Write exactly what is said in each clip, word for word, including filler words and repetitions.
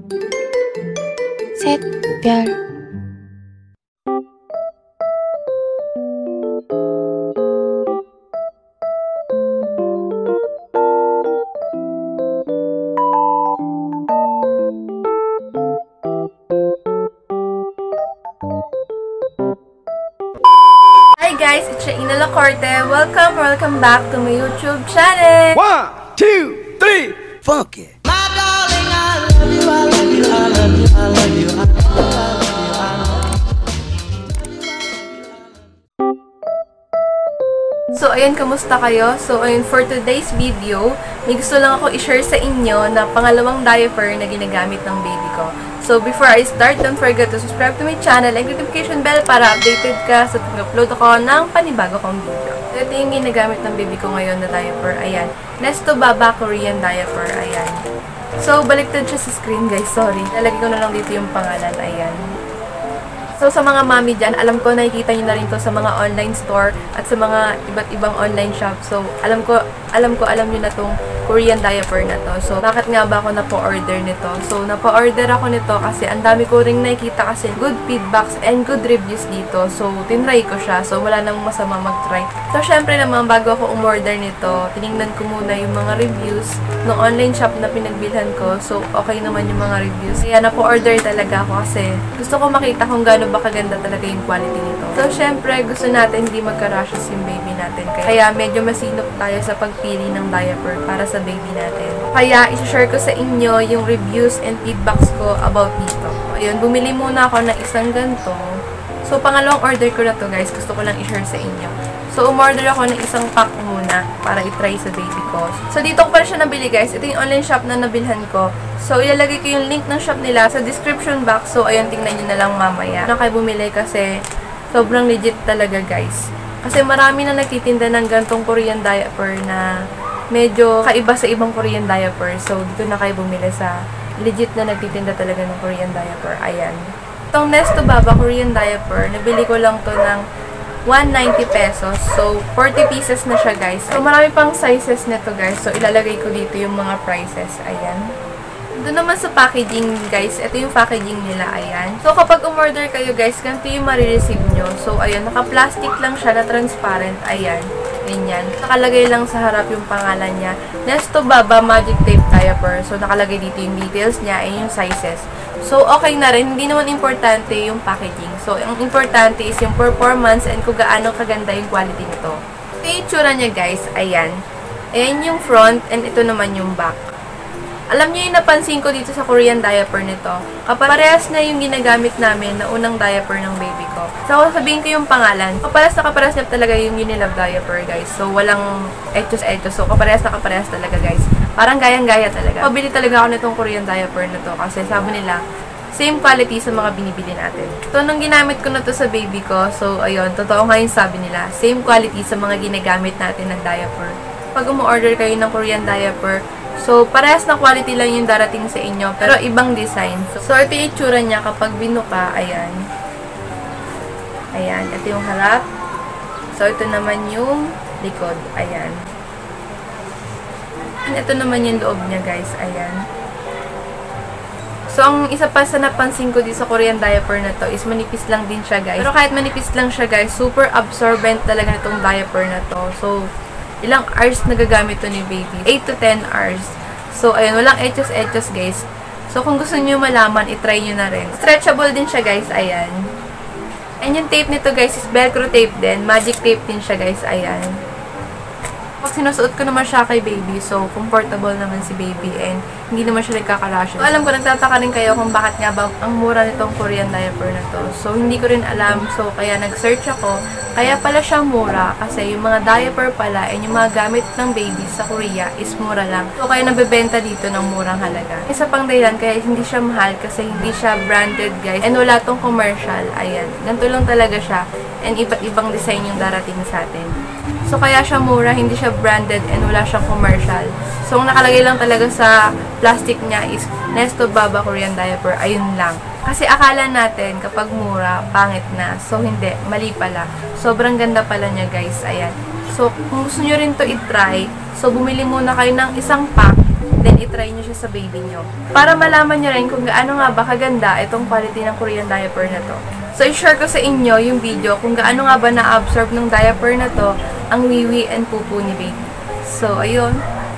샛별 Hi guys, it's Shaina Lacorte. Welcome, welcome back to my YouTube channel. One, two, three, funk it. My darling, I love you, I love you, I love you, I love you, I love you, I love you. So ayun, kamusta kayo? So ayun, for today's video, may gusto lang ako i-share sa inyo na pangalawang diaper na ginagamit ng baby ko. So before I start, don't forget to subscribe to my channel and notification bell para updated ka sa pag-upload ako ng panibago kong video. Ito yung ginagamit ng baby ko ngayon na diaper. Ayan. Nesto Baba Korean diaper. Ayan. So, baliktad siya sa screen, guys. Sorry. Lalagay ko na lang dito yung pangalan. Ayan. So, sa mga mami dyan, alam ko nakikita nyo na rin to sa mga online store at sa mga iba't ibang online shop. So, alam ko, alam ko, alam nyo na tong Korean diaper na to. So, bakit nga ba ako napa-order nito? So, napa-order ako nito kasi ang dami ko rin nakikita kasi good feedbacks and good reviews dito. So, tinry ko siya. So, wala namang masama mag-try. So, syempre naman, bago ako umorder nito, tinignan ko muna yung mga reviews ng online shop na pinagbilhan ko. So, okay naman yung mga reviews. Kaya, napa-order talaga ako kasi gusto ko makita kung gaano ba kaganda talaga yung quality nito. So, syempre, gusto natin hindi magka-rashes yung baby natin. Kaya, medyo masinop tayo sa pagpili ng diaper para sa baby natin. Kaya, isi-share ko sa inyo yung reviews and feedbacks ko about dito. Ayun, bumili muna ako ng isang ganito. So, pangalawang order ko na to, guys. Gusto ko lang i-share sa inyo. So, umorder ako ng isang pack muna para i-try sa baby ko. So, dito ko pala siya nabili, guys. Ito yung online shop na nabilhan ko. So, ilalagay ko yung link ng shop nila sa description box. So, ayun, tingnan nyo na lang mamaya. Na kayo bumili kasi sobrang legit talaga, guys. Kasi marami na nagtitinda ng gantong Korean diaper na medyo kaiba sa ibang Korean diaper. So, dito na kayo bumili sa legit na nagtitinda talaga ng Korean diaper. Ayan. Itong Nesto Baba Korean diaper, nabili ko lang to ng one ninety pesos. So, forty pieces na siya, guys. So, marami pang sizes nito, guys. So, ilalagay ko dito yung mga prices. Ayan. Doon naman sa packaging, guys, ito yung packaging nila, ayan. So, kapag umorder kayo, guys, ganito yung marireceive nyo. So, ayan, naka-plastic lang siya na transparent, ayan. Ganyan. Nakalagay lang sa harap yung pangalan niya. Nesto Baba Magic Tape Diaper. So, nakalagay dito yung details niya and yung sizes. So, okay na rin. Hindi naman importante yung packaging. So, ang importante is yung performance and kung gaano kaganda yung quality nito. Ito yung itsura niya, guys. Ayan. Ayan yung front and ito naman yung back. Alam niyo yung napansin ko dito sa Korean diaper nito, kaparehas na yung ginagamit namin na unang diaper ng baby ko. So, sabihin ko yung pangalan. Kaparehas na kaparehas niya talaga yung Unilove diaper, guys. So, walang etos-etos. So, kaparehas na kaparehas talaga, guys. Parang gayang-gaya talaga. Pabili talaga ako nitong Korean diaper na to kasi sabi nila, same quality sa mga binibili natin. So, nung ginamit ko na to sa baby ko, so, ayun, totoo nga yung sabi nila, same quality sa mga ginagamit natin ng diaper. Pag umu-order kayo ng Korean diaper, so, parehas na quality lang yung darating sa inyo, pero ibang design. So, so ito yung itsura niya kapag binuka, ayan. Ayan, ito yung harap. So, ito naman yung likod, ayan. And ito naman yung loob niya, guys, ayan. So, ang isa pa sa napansin ko dito sa Korean diaper na to is manipis lang din siya, guys. Pero kahit manipis lang siya, guys, super absorbent talaga nitong diaper na to. So, ilang hours nagagamit to ni baby? eight to ten hours. So, ayun, walang etos-etos, guys. So, kung gusto niyo malaman, itry niyo na rin. Stretchable din siya, guys. Ayan. And yung tape nito, guys, is velcro tape din. Magic tape din siya, guys. Ayan. Pag sinusuot ko naman siya kay baby, so, comfortable naman si baby and hindi naman siya nagkaka-rashes. So, alam ko, nagtataka rin kayo kung bakit nga ba ang mura nitong Korean diaper na to. So, hindi ko rin alam. So, kaya nag-search ako. Kaya pala siya mura kasi yung mga diaper pala and yung mga gamit ng baby sa Korea is mura lang. So, kaya nabebenta dito ng murang halaga. Isa pang dahilan kaya hindi siya mahal kasi hindi siya branded, guys. And wala tong commercial. Ayan. Ganito lang talaga siya. And iba't ibang design yung darating sa atin. So, kaya siya mura, hindi siya branded, and wala siyang commercial. So, ang nakalagay lang talaga sa plastic niya is Nesto Baba Korean diaper. Ayun lang. Kasi akala natin, kapag mura, pangit na. So, hindi. Mali pala. Sobrang ganda pala niya, guys. Ayan. So, kung gusto nyo rin to i-try, so, bumili muna kayo ng isang pack then itry nyo siya sa baby nyo. Para malaman nyo rin kung gaano nga ba kaganda itong quality ng Korean diaper na to. So, i-share ko sa inyo yung video kung gaano nga ba na-absorb ng diaper na to ang wiwi and pupu ni baby. So, ayun.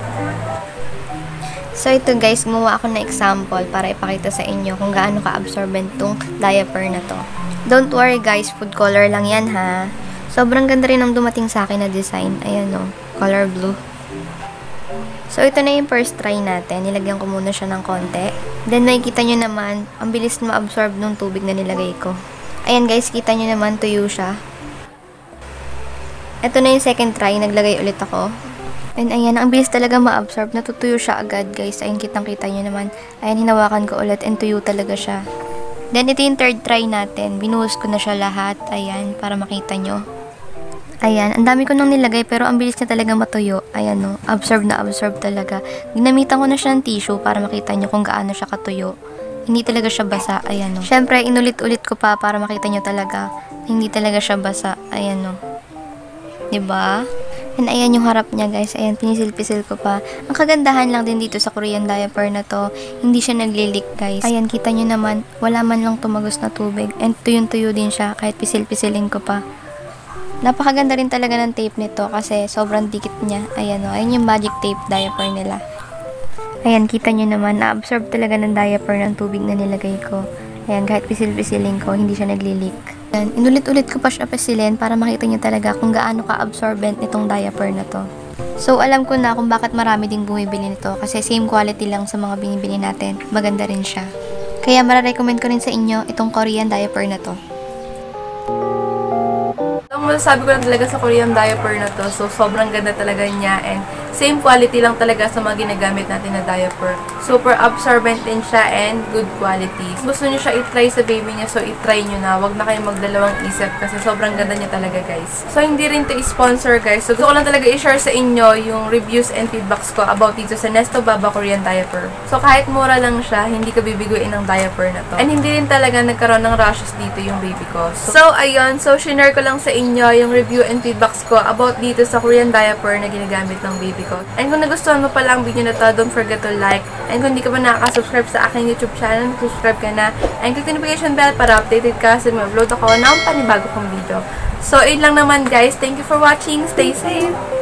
So, ito guys, gumawa ako ng example para ipakita sa inyo kung gaano ka-absorbent tong diaper na to. Don't worry guys, food color lang yan ha. Sobrang ganda rin ang dumating sa akin na design. Ayan o, color blue. So, ito na yung first try natin. Nilagyan ko muna siya ng konti. Then, makikita nyo naman, ang bilis na ma-absorb ng tubig na nilagay ko. Ayan guys, kita nyo naman, tuyo siya. Ito na yung second try, naglagay ulit ako. And ayan, ang bilis talaga ma-absorb. Natutuyo siya agad guys. Ayan, kitang-kita nyo naman. Ayan, hinawakan ko ulit and tuyo talaga siya. Then, ito yung third try natin. Binuhos ko na siya lahat. Ayan, para makita nyo. Ayan, ang dami ko nang nilagay pero ang bilis niya talaga matuyo. Ayan no, absorb na absorb talaga. Ginamitan ko na siya ng tissue para makita nyo kung gaano siya katuyo. Hindi talaga siya basa. Ayan no. Syempre, inulit-ulit ko pa para makita nyo talaga. Hindi talaga siya basa. Ayan no. Diba? And ayan yung harap niya guys. Ayan, pinisil-pisil ko pa. Ang kagandahan lang din dito sa Korean diaper na to, hindi siya naglilik guys. Ayan, kita nyo naman, wala man lang tumagos na tubig. And tuyong-tuyo din siya kahit pisil-pisilin ko pa. Napakaganda rin talaga ng tape nito kasi sobrang dikit niya. Ayan o, ayan yung magic tape diaper nila. Ayan, kita nyo naman, na-absorb talaga ng diaper ng tubig na nilagay ko. Ayan, kahit pisil-pisilin ko, hindi siya nagli-leak. Ayan, inulit-ulit ko pa siya pisilin para makita nyo talaga kung gaano ka-absorbent itong diaper na to. So, alam ko na kung bakit marami ding bumibili nito kasi same quality lang sa mga binibili natin. Maganda rin siya. Kaya mararecommend ko rin sa inyo itong Korean diaper na to. Ang masasabi ko lang talaga sa Korean diaper na to, so sobrang ganda talaga niya and same quality lang talaga sa mga ginagamit natin na diaper. Super absorbent din siya and good quality. Gusto niyo siya i-try sa baby niya, so i-try niyo na. Wag na kayong magdalawang isip kasi sobrang ganda niya talaga guys. So hindi rin to sponsor guys. So gusto ko lang talaga i-share sa inyo yung reviews and feedbacks ko about dito sa Nesto Baba Korean diaper. So kahit mura lang siya, hindi ka bibiguin ng diaper na to. And hindi rin talaga nagkaroon ng rashes dito yung baby ko. So, so ayun, so shinare ko lang sa inyo yung review and feedbacks ko about dito sa Korean diaper na ginagamit ng baby ko. And kung nagustuhan mo pala ang video na to, don't forget to like. And kung hindi ka pa nakaka-subscribe sa aking YouTube channel, subscribe ka na. And click the notification bell para updated ka sa mag-upload ako ng panibago kong video. So, ayun lang naman guys. Thank you for watching. Stay safe!